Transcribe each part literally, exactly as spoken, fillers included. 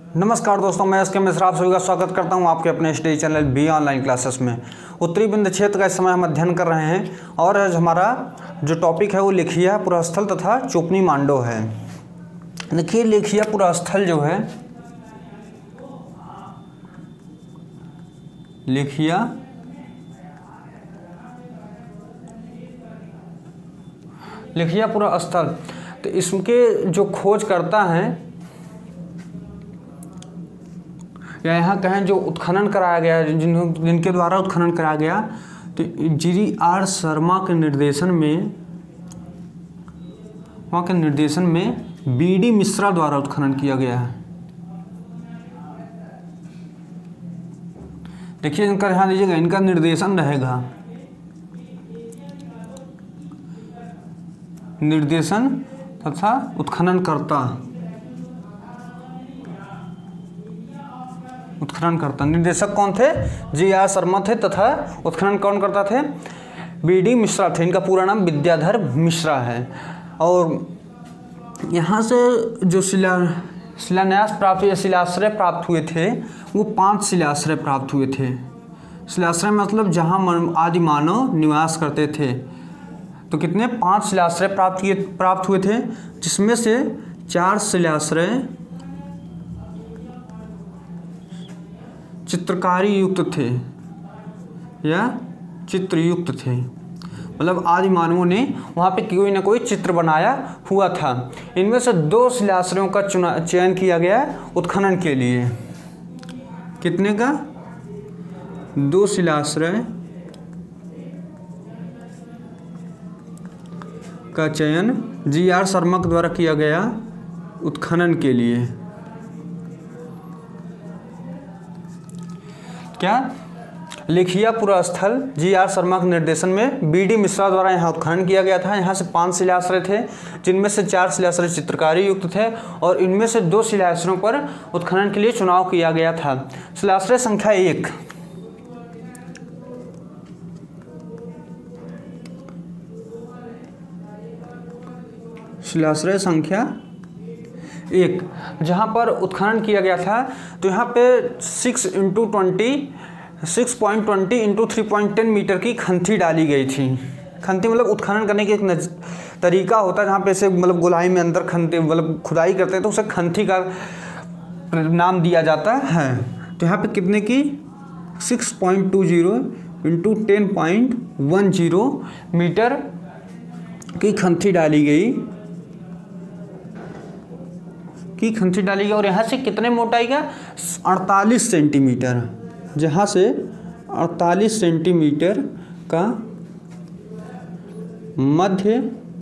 नमस्कार दोस्तों, मैं एस के मिश्रा आप सभी का स्वागत करता हूं आपके अपने study channel B online classes में। उत्तरी बिंद क्षेत्र का इस समय हम अध्ययन कर रहे हैं और आज हमारा जो टॉपिक है वो लिखिया पुरस्थल तथा चोपनी मांडो है। देखिए, लिखिया पुरस्थल जो है लिखिया लिखिया पुरस्थल तो इसके जो खोज करता है या यहाँ कहें जो उत्खनन कराया गया, जिन जिनके द्वारा उत्खनन कराया गया, तो जी आर शर्मा के निर्देशन में वहाँ के निर्देशन में बी डी मिश्रा द्वारा उत्खनन किया गया है। देखिए, इनका ध्यान दीजिएगा, इनका निर्देशन रहेगा निर्देशन तथा उत्खनन करता उत्खनन करता निर्देशक कौन थे? जी आर शर्मा थे तथा उत्खनन कौन करता थे? बी डी मिश्रा थे। इनका पूरा नाम विद्याधर मिश्रा है। और यहाँ से जो शिला शिलान्यास प्राप्त या शिलाश्रय प्राप्त हुए थे वो पांच शिलाश्रय प्राप्त हुए थे। शिलाश्रय मतलब जहाँ आदि मानव निवास करते थे। तो कितने? पांच शिलाश्रय प्राप्त किए प्राप्त हुए थे, जिसमें से चार शिलाश्रय चित्रकारी युक्त थे या चित्रयुक्त थे, मतलब आदि मानवों ने वहाँ पे कोई ना कोई चित्र बनाया हुआ था। इनमें से दो शिलाश्रयों का चुना चयन किया गया उत्खनन के लिए। कितने का? दो शिलाश्रय का चयन जी आर शर्मा के द्वारा किया गया उत्खनन के लिए। क्या? लिखिया पुरस्थल जी आर शर्मा के निर्देशन में बी डी मिश्रा द्वारा यहाँ उत्खनन किया गया था। यहाँ से पांच शिलाश्रय थे, जिनमें से चार शिलाश्रय चित्रकारी युक्त थे और इनमें से दो शिलाश्रयों पर उत्खनन के लिए चुनाव किया गया था। शिलाश्रय संख्या एक, शिलाश्रय संख्या एक जहाँ पर उत्खनन किया गया था, तो यहाँ पे six into twenty six point twenty into three point ten metre की खंती डाली गई थी। खंती मतलब उत्खनन करने की एक तरीका होता है, जहाँ पे से मतलब गोलाई में अंदर खंती मतलब खुदाई करते हैं तो उसे खंती का नाम दिया जाता है। तो यहाँ पे कितने की? Six point two zero into ten point one zero metre की खंती डाली गई की खंती डाली गई और यहाँ से कितने मोटाई का? अड़तालीस सेंटीमीटर, जहाँ से अड़तालीस सेंटीमीटर का मध्य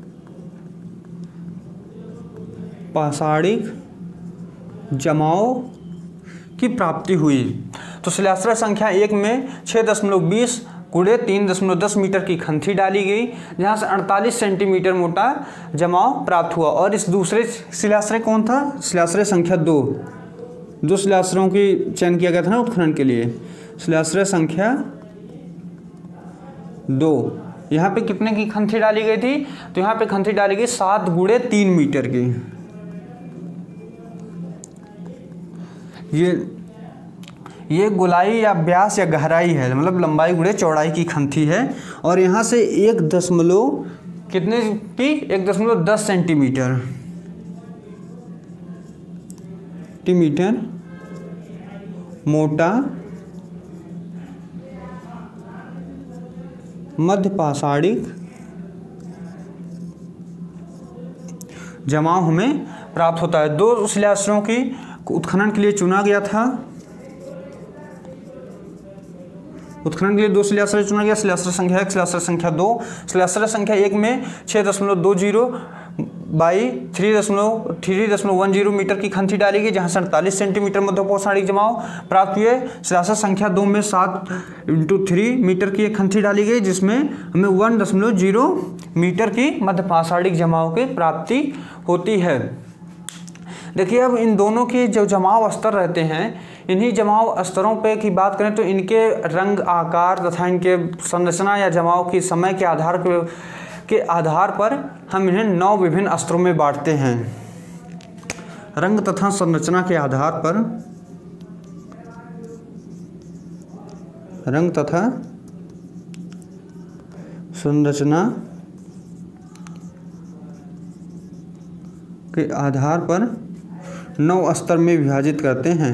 पाषाणिक जमाव की प्राप्ति हुई। तो शिलाश्रय संख्या एक में छः दशमलव बीस गुणे तीन दशमलव दस मीटर की खंती डाली गई, जहाँ से अड़तालीस सेंटीमीटर मोटा जमाव प्राप्त हुआ। और इस दूसरे शिलाश्रय कौन था? शिलाश्रय संख्या दो। दो शिलाश्रयों की चयन किया गया था ना उत्खनन के लिए। शिलाश्रय संख्या दो, यहाँ पे कितने की खंती डाली गई थी? तो यहाँ पे खंती डाली गई सात गुणे तीन मीटर की। ये ये गोलाई या व्यास या गहराई है, मतलब लंबाई गुणे चौड़ाई की खंती है। और यहाँ से एक दशमलव कितने की? एक दशमलव दस सेंटीमीटर सेंटीमीटर मोटा मध्य पाषाणिक जमाव हमें प्राप्त होता है। दो शिलाश्रयों की उत्खनन के लिए चुना गया था उत्खनन के लिए दो शिलाश्रय चुना गया। शिलाश्रय संख्या एक, शिलाश्रय संख्या दो। शिलाश्रय संख्या एक में छः दशमलव दो जीरो बाई थ्री दशमलव थ्री दशमलव वन जीरो मीटर की खंती डाली गई, जहाँ से अड़तालीस सेंटीमीटर मध्य पाषाणिक जमाव प्राप्त हुए। शिलाश्रय संख्या दो में सात इंटू थ्री मीटर की एक खंती डाली गई, जिसमें हमें वन दशमलव जीरो मीटर की मध्य पाषाणिक जमाव की प्राप्ति होती है। देखिए, अब इन दोनों के जो जमाव स्तर रहते हैं, इन्हीं जमाव स्तरों पे की बात करें तो इनके रंग, आकार तथा इनके संरचना या जमाव की समय के आधार पे के आधार पर हम इन्हें नौ विभिन्न स्तरों में बांटते हैं। रंग तथा संरचना के आधार पर रंग तथा संरचना के आधार पर नौ स्तर में विभाजित करते हैं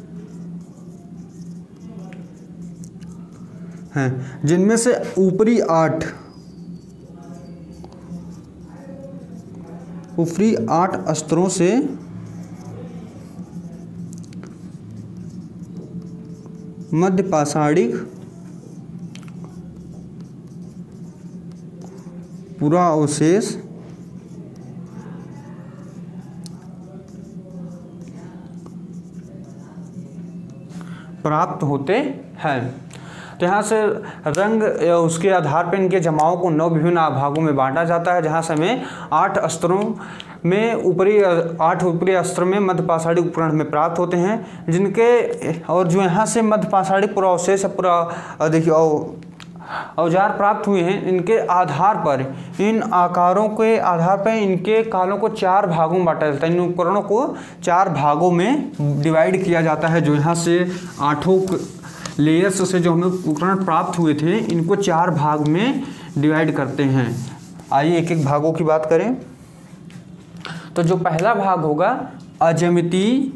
हैं जिनमें से ऊपरी आठ ऊपरी आठ स्तरों से मध्य पाषाणिक पूरा अवशेष प्राप्त होते हैं। तो यहाँ से रंग उसके आधार पर इनके जमाओं को नौ विभिन्न भागों में बांटा जाता है, जहाँ से हमें आठ स्तरों में ऊपरी आठ ऊपरी स्तर में मध्य पाषाणिक उपकरण में प्राप्त होते हैं, जिनके और जो यहाँ से मध्य पाषाणिक पूरा अवशेष पूरा देखिए औजार प्राप्त हुए हैं, इनके आधार पर इन आकारों के आधार पर इनके कालों को चार भागों में बांटा जाता है। इन उपकरणों को चार भागों में डिवाइड किया जाता है। जो यहाँ से आठों लेयर्स से जो हमें उपकरण प्राप्त हुए थे, इनको चार भाग में डिवाइड करते हैं। आइए एक एक भागों की बात करें। तो जो पहला भाग होगा अज्यामितीय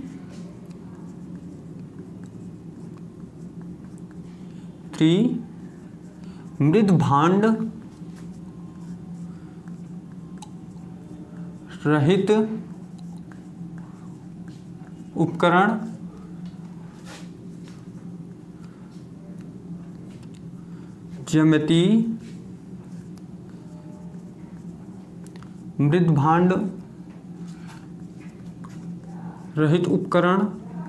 मृदभांड रहित उपकरण ज्यामितीय मृदभांड रहित उपकरण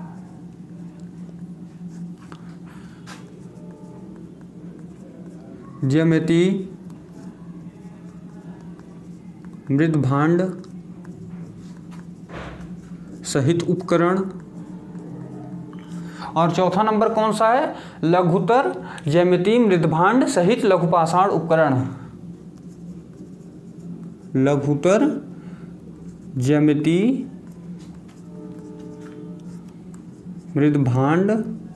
ज्यामितीय मृदभांड सहित उपकरण। और चौथा नंबर कौन सा है? लघुतर ज्यामितीय मृदभांड सहित लघुपाषाण उपकरण। लघुतर ज्यामितीय मृदभांड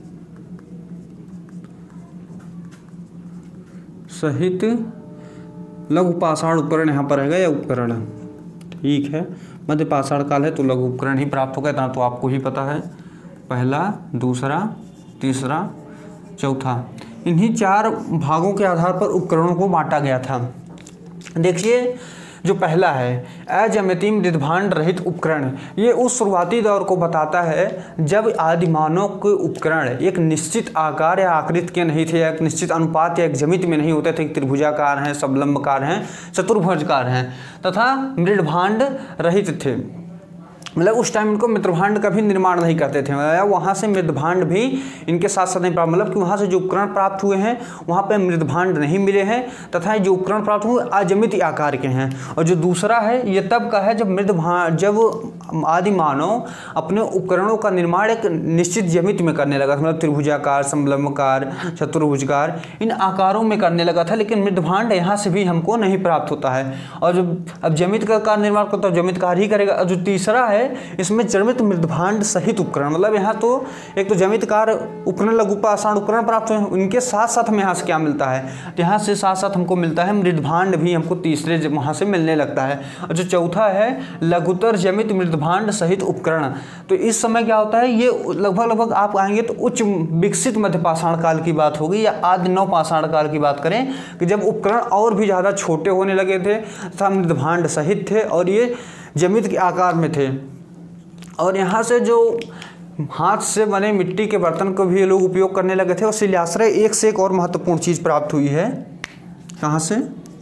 सहित लघु पाषाण उपकरण यहाँ पर रहेगा या उपकरण, ठीक है। मध्य पाषाण काल है तो लघु उपकरण ही प्राप्त होगा, इतना तो आपको ही पता है। पहला, दूसरा, तीसरा, चौथा, इन्हीं चार भागों के आधार पर उपकरणों को बांटा गया था। देखिए जो पहला है अज्यामितीय मृदभांड रहित उपकरण, ये उस शुरुआती दौर को बताता है जब आदिमानव के उपकरण एक निश्चित आकार या आकृति के नहीं थे, एक निश्चित अनुपात या एक ज्यामिति में नहीं होते थे। त्रिभुजाकार हैं, समलंबकार हैं, चतुर्भुजकार हैं तथा मृदभांड रहित थे। मतलब उस टाइम इनको मृदभांड का भी निर्माण नहीं करते थे, वहाँ से मृदभांड भी इनके साथ साथ नहीं प्राप्त, मतलब कि वहाँ से जो उपकरण प्राप्त हुए हैं वहाँ पे मृदभांड नहीं मिले हैं तथा जो उपकरण प्राप्त हुए अज्यामितीय आकार के हैं। और जो दूसरा है ये तब का है जब मृदभांड जब आदि मानव अपने उपकरणों का निर्माण एक निश्चित ज्यामिति में करने लगा था, मतलब त्रिभुजाकार, समलंबकार, चतुर्भुजकार इन आकारों में करने लगा था, लेकिन मृदभांड यहाँ से भी हमको नहीं प्राप्त होता है। और जब अब ज्यामिति का निर्माण करता है ज्यामितिकार ही करेगा। और जो तीसरा है इसमें ज्यामितीय मृदभांड सहित उपकरण, मतलब यहाँ तो एक तो ज्यामितिकार उपकरण लघु पाषाण उपकरण प्राप्त हुए हैं, उनके साथ साथ हमें यहाँ से क्या मिलता है, तो यहाँ से साथ साथ हमको मिलता है मृदभांड भी हमको तीसरे वहाँ से मिलने लगता है। और जो चौथा है लघुतर ज्यामितीय मृदभांड सहित उपकरण, तो इस समय क्या होता है, ये लगभग लगभग आप आएंगे तो उच्च विकसित मध्य पाषाण काल की बात होगी या आदि नव पाषाण काल की बात करें कि जब उपकरण और भी ज़्यादा छोटे होने लगे थे तथा मृदभांड सहित थे और ये ज्यामिति के आकार में थे। और यहाँ से जो हाथ से बने मिट्टी के बर्तन को भी ये लोग उपयोग करने लगे थे। और शिलाश्रय एक से एक और महत्वपूर्ण चीज़ प्राप्त हुई है, कहाँ से?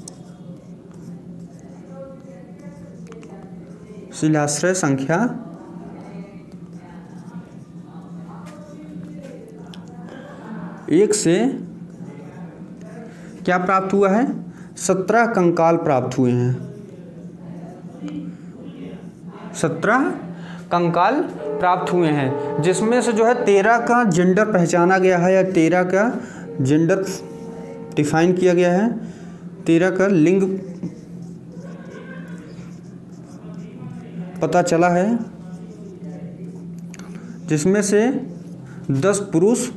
शिलाश्रय संख्या एक से क्या प्राप्त हुआ है? सत्रह कंकाल प्राप्त हुए हैं। सत्रह कंकाल प्राप्त हुए हैं, जिसमें से जो है तेरह का जेंडर पहचाना गया है या तेरह का जेंडर डिफाइन किया गया है, तेरह का लिंग पता चला है जिसमें से दस पुरुष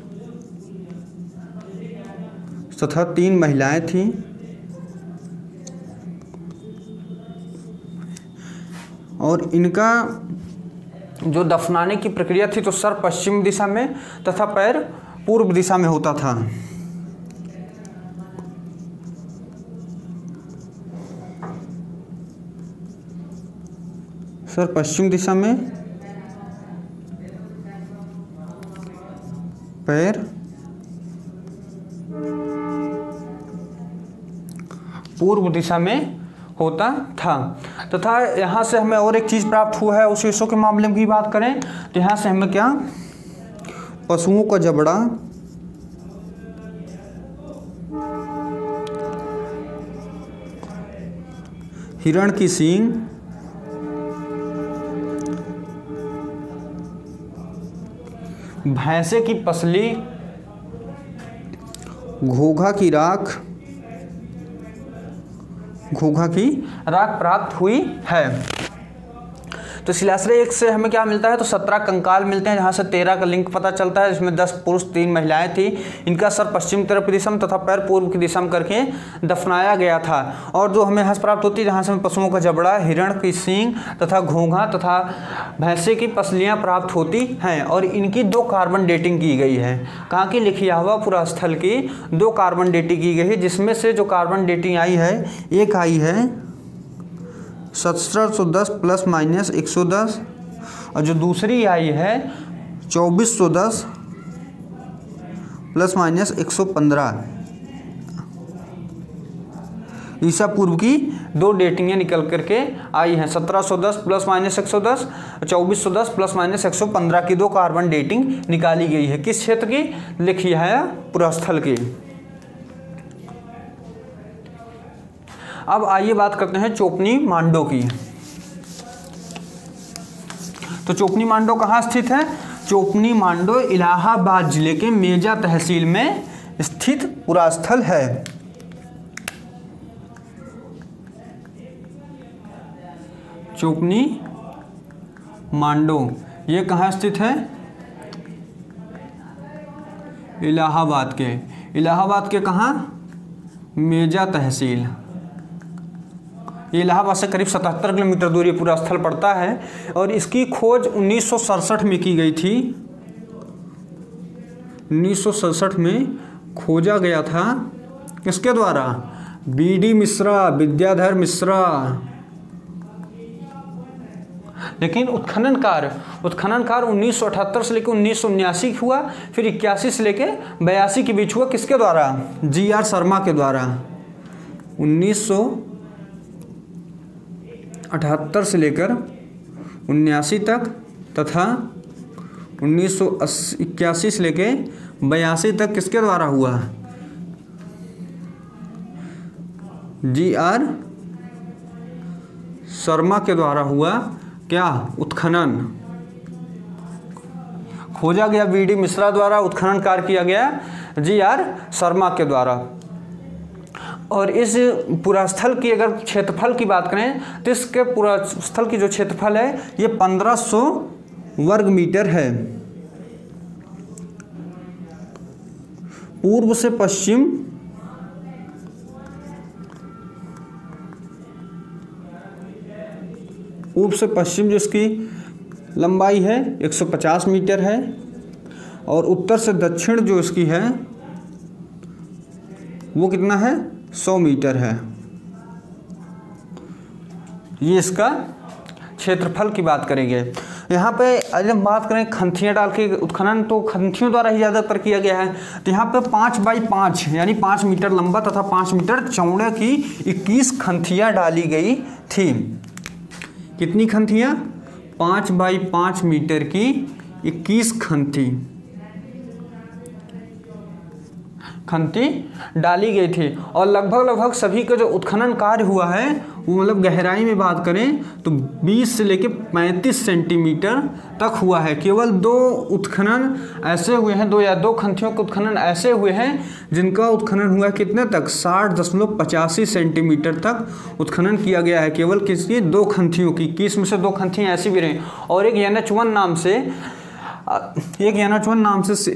तथा तीन महिलाएं थीं। और इनका जो दफनाने की प्रक्रिया थी तो सर पश्चिम दिशा में तथा पैर पूर्व दिशा में होता था। सर पश्चिम दिशा में, पैर पूर्व दिशा में होता था। तथा यहाँ से हमें और एक चीज़ प्राप्त हुआ है अवशेषों के मामले में भी बात करें तो यहाँ से हमें क्या, पशुओं का जबड़ा, हिरण की सींग, भैंसे की पसली, घोघा की राख घोघा की राख प्राप्त हुई है। तो शिलाश्रय एक से हमें क्या मिलता है, तो सत्रह कंकाल मिलते हैं, जहाँ से तेरह का लिंक पता चलता है, जिसमें दस पुरुष तीन महिलाएं थी। इनका सर पश्चिम तरफ की दिशा में तथा पैर पूर्व की दिशा में करके दफनाया गया था। और जो हमें हंस प्राप्त होती है, जहाँ से हमें पशुओं का जबड़ा, हिरण की सींग तथा घोंघा तथा भैंसे की पसलियाँ प्राप्त होती हैं। और इनकी दो कार्बन डेटिंग की गई है। कहाँ की, लिखियावा पुरास्थल की दो कार्बन डेटिंग की गई है, जिसमें से जो कार्बन डेटिंग आई है, एक आई है सत्रह सौ दस प्लस माइनस एक सौ दस, और जो दूसरी आई है चौबीस सौ दस प्लस माइनस एक सौ पंद्रह। ईसा पूर्व की दो डेटिंगें निकल करके आई हैं, सत्रह सौ दस प्लस माइनस एक सौ दस, चौबीस सौ दस प्लस माइनस एक सौ पंद्रह की दो कार्बन डेटिंग निकाली गई है। किस क्षेत्र की, लिखियावा पुरास्थल की। अब आइए बात करते हैं चोपनी मांडो की। तो चोपनी मांडो कहाँ स्थित है, चोपनी मांडो इलाहाबाद जिले के मेजा तहसील में स्थित पुरास्थल है। चोपनी मांडो ये कहाँ स्थित है, इलाहाबाद के, इलाहाबाद के कहाँ, मेजा तहसील। ये इलाहाबाद से करीब सतहत्तर किलोमीटर दूरी पूरा स्थल पड़ता है। और इसकी खोज उन्नीस सौ सड़सठ में की गई थी। उन्नीस सौ सड़सठ में खोजा गया था, किसके द्वारा, बी डी मिश्रा, विद्याधर मिश्रा। लेकिन उत्खनन कार्य उत्खनन कार्य उन्नीस सौ अठहत्तर से लेकर उन्नीस सौ उन्यासी हुआ, फिर इक्यासी से लेकर बयासी के बीच हुआ, किसके द्वारा, जी आर शर्मा के द्वारा। उन्नीस सौ अठहत्तर से लेकर उन्यासी तक तथा उन्नीस सौ इक्यासी से लेकर बयासी तक किसके द्वारा हुआ, जी आर शर्मा के द्वारा हुआ। क्या, उत्खनन खोजा गया बी डी मिश्रा द्वारा, उत्खनन कार्य किया गया जी आर शर्मा के द्वारा। और इस पुरास्थल की अगर क्षेत्रफल की बात करें तो इसके पुरास्थल की जो क्षेत्रफल है ये पंद्रह सौ वर्ग मीटर है। पूर्व से पश्चिम पूर्व से पश्चिम जिसकी लंबाई है एक सौ पचास मीटर है, और उत्तर से दक्षिण जो इसकी है वो कितना है, सौ मीटर है। ये इसका क्षेत्रफल की बात करेंगे। यहाँ पे अगर हम बात करें खंथियाँ डाल के उत्खनन, तो खंथियों द्वारा ही ज़्यादातर किया गया है। तो यहाँ पे पाँच बाई पाँच यानी पाँच मीटर लंबा तथा पाँच मीटर चौड़े की इक्कीस खंथियाँ डाली गई थी। कितनी खंथियाँ, पाँच बाई पाँच मीटर की इक्कीस खंती खंती डाली गई थी। और लगभग लगभग सभी का जो उत्खनन कार्य हुआ है वो मतलब गहराई में बात करें तो बीस से लेकर पैंतीस सेंटीमीटर तक हुआ है। केवल दो उत्खनन ऐसे हुए हैं, दो या दो खंतियों के उत्खनन ऐसे हुए हैं जिनका उत्खनन हुआ कितने तक, साठ दशमलव पचासी सेंटीमीटर तक उत्खनन किया गया है। केवल किसकी, दो खंतियों की, किस में से दो खंतियाँ ऐसी भी रहीं। और एक एन एच वन नाम से एक एन एच वन नाम से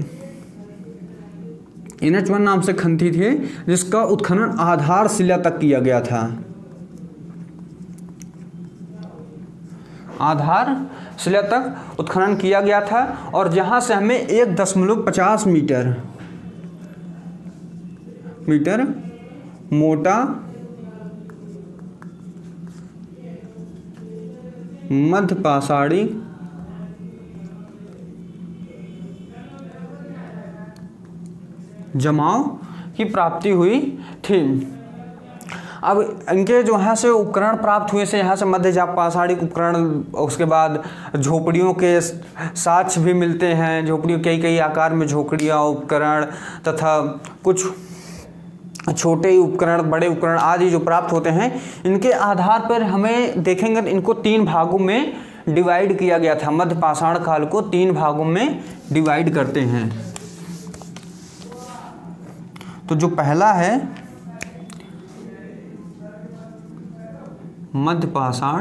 एन एच वन नाम से खंती थे जिसका उत्खनन आधार शिला तक किया गया था। आधार शिला तक उत्खनन किया गया था और जहां से हमें एक दशमलव पचास मीटर मीटर मोटा मध्य पाषाणी जमाव की प्राप्ति हुई थी। अब इनके जो यहाँ से उपकरण प्राप्त हुए से यहाँ से मध्य पाषाणी उपकरण, उसके बाद झोपड़ियों के साक्ष्य भी मिलते हैं। झोपड़ियों कई कई आकार में झोपड़ियाँ, उपकरण तथा कुछ छोटे उपकरण, बड़े उपकरण आदि जो प्राप्त होते हैं, इनके आधार पर हमें देखेंगे इनको तीन भागों में डिवाइड किया गया था। मध्य पाषाण काल को तीन भागों में डिवाइड करते हैं। तो जो पहला है मध्य पाषाण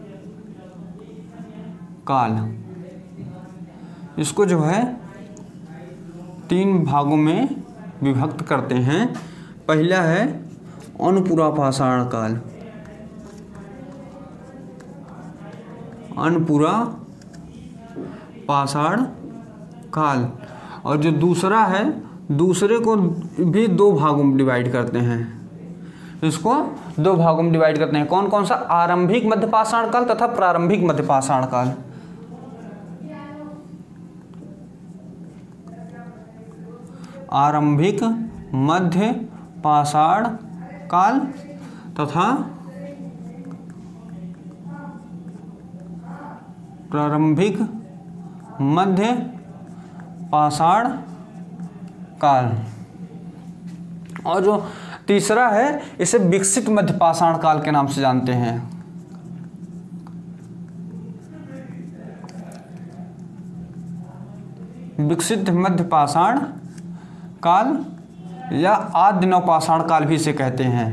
काल, इसको जो है तीन भागों में विभक्त करते हैं। पहला है अनपुरा पाषाण काल, अनपुरा पाषाण काल, और जो दूसरा है, दूसरे को भी दो भागों में डिवाइड करते हैं। इसको दो भागों में डिवाइड करते हैं। कौन कौन सा? आरंभिक मध्य पाषाण काल तथा प्रारंभिक मध्य पाषाण काल। आरंभिक मध्य पाषाण काल तथा प्रारंभिक मध्य पाषाण काल। और जो तीसरा है, इसे विकसित मध्य पाषाण काल के नाम से जानते हैं। विकसित मध्य पाषाण काल या आद्य नवपाषाण काल भी इसे कहते हैं।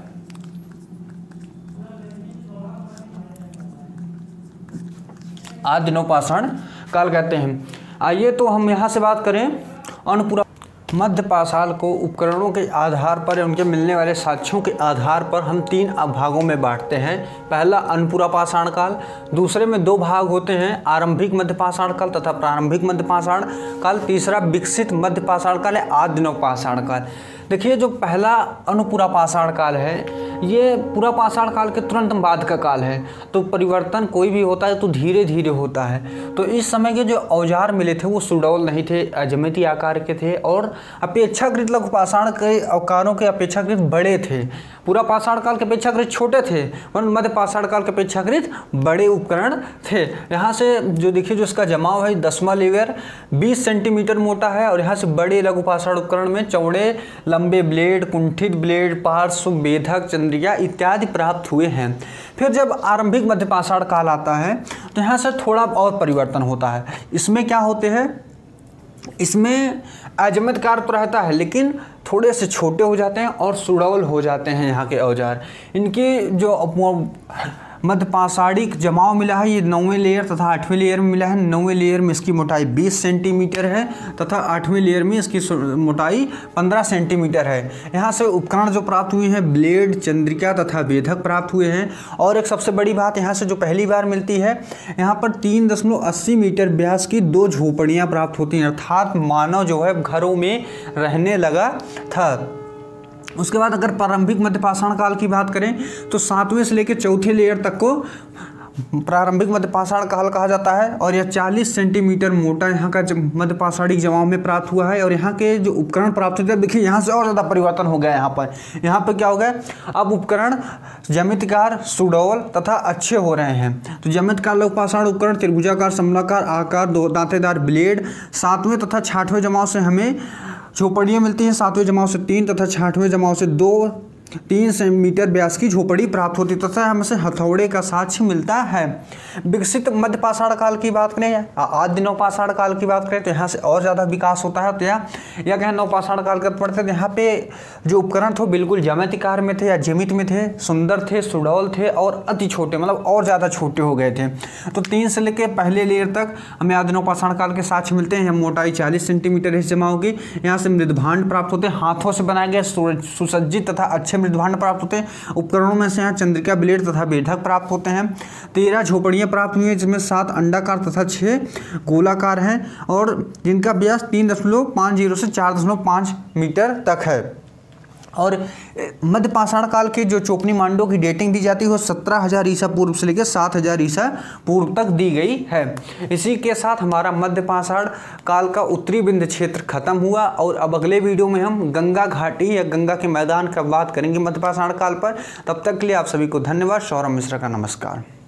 आद्य नवपाषाण काल कहते हैं। आइए तो हम यहाँ से बात करें अनपुरा मध्य पाषाण को उपकरणों के आधार पर या उनके मिलने वाले साक्ष्यों के आधार पर हम तीन भागों में बांटते हैं। पहला अनपुरा पाषाण काल, दूसरे में दो भाग होते हैं, आरंभिक मध्य पाषाण काल तथा प्रारंभिक मध्य पाषाण काल, तीसरा विकसित मध्य पाषाण काल या आद्य नवपाषाण काल। देखिए, जो पहला अनपुरा पाषाण काल है, ये पूरा पाषाण काल के तुरंत बाद का काल है। तो परिवर्तन कोई भी होता है तो धीरे धीरे होता है। तो इस समय के जो औजार मिले थे वो सुडौल नहीं थे, अजमिती आकार के थे और अपेक्षाकृत लघु पाषाण के आकारों के अपेक्षाकृत बड़े थे। पूरा पाषाण काल के अपेक्षाकृत छोटे थे और मध्य पाषाण काल के अपेक्षाकृत बड़े उपकरण थे। यहाँ से जो देखिए, जो इसका जमाव है, दसवां लेयर बीस सेंटीमीटर मोटा है और यहाँ से बड़े लघु पाषाण उपकरण में चौड़े लंबे ब्लेड, कुंठित ब्लेड, पार्श्व भेदक, चंद्रिका इत्यादि प्राप्त हुए हैं। फिर जब आरंभिक मध्य पाषाण काल आता है तो यहाँ से थोड़ा और परिवर्तन होता है। इसमें क्या होते हैं, इसमें अजमितकार तो रहता है लेकिन थोड़े से छोटे हो जाते हैं और सुडौल हो जाते हैं यहाँ के औजार। इनकी जो मध्य पाषाणिक जमाव मिला है, ये नौवें लेयर तथा आठवें लेयर में मिला है। नौवें लेयर में इसकी मोटाई बीस सेंटीमीटर है तथा आठवें लेयर में इसकी मोटाई पंद्रह सेंटीमीटर है। यहाँ से उपकरण जो प्राप्त हुए हैं, ब्लेड, चंद्रिका तथा भेदक प्राप्त हुए हैं। और एक सबसे बड़ी बात यहाँ से जो पहली बार मिलती है, यहाँ पर तीन दशमलव अस्सी मीटर व्यास की दो झोपड़ियाँ प्राप्त होती हैं, अर्थात मानव जो है घरों में रहने लगा था। उसके बाद अगर प्रारंभिक मध्य पाषाण काल की बात करें तो सातवें से लेकर चौथे लेयर तक को प्रारंभिक मध्य पाषाण काल कहा जाता है। और यह चालीस सेंटीमीटर मोटा यहाँ का मध्य पाषाणिक जमाव में प्राप्त हुआ है। और यहाँ के जो उपकरण प्राप्त होते हैं, देखिए यहाँ से और ज़्यादा परिवर्तन हो गया। यहाँ पर यहाँ पर क्या हो गया, अब उपकरण ज्यामितिकार, सुडौल तथा अच्छे हो रहे हैं। तो ज्यामितिकार लघु पाषाण उपकरण त्रिभुजाकार, समलाकार आकार, दो दांतेदार ब्लेड। सातवें तथा छठवें जमाव से हमें झोपड़ियाँ मिलती हैं, सातवें जमाव से तीन तथा छठवें जमाव से दो तीन मीटर व्यास की झोपड़ी प्राप्त होती तथा हमें से हथौड़े का साक्ष्य मिलता है। विकसित मध्य पाषाण काल की बात करें, आदि नवपाषाण काल की बात करें तो यहाँ से और ज़्यादा विकास होता है। तो यहाँ या कहें नवपाषाण काल का पढ़ते थे, यहाँ पे जो उपकरण थे बिल्कुल ज्यामितिकार में थे या ज्यामिति में थे, सुंदर थे, सुडौल थे और अति छोटे, मतलब और ज़्यादा छोटे हो गए थे। तो तीन से लेकर पहले लेयर तक हमें आदि नवपाषाण काल के साक्ष्य मिलते हैं। यहाँ मोटाई चालीस सेंटीमीटर इस जमा होगी। यहाँ से मृदभांड प्राप्त होते हैं, हाथों से बनाए गए सुसज्जित तथा अच्छे मृदभांड प्राप्त होते हैं। उपकरणों में से यहाँ चंद्रिका, ब्लेड तथा बेढक प्राप्त होते हैं। तेरह झोपड़ियाँ प्राप्त हुई हैं जिसमें सात अंडाकार तथा छः गोलाकार हैं और जिनका व्यास तीन दशमलव पाँच जीरो से चार दशमलव पाँच मीटर तक है। और मध्य पाषाण काल के जो चोपनी मांडों की डेटिंग दी जाती है वो सत्रह हजार ईसा पूर्व से लेकर सात हजार ईसा पूर्व तक दी गई है। इसी के साथ हमारा मध्य पाषाण काल का उत्तरी विंध्य क्षेत्र खत्म हुआ और अब अगले वीडियो में हम गंगा घाटी या गंगा के मैदान का बात करेंगे मध्य पाषाण काल पर। तब तक के लिए आप सभी को धन्यवाद। सौरभ मिश्रा का नमस्कार।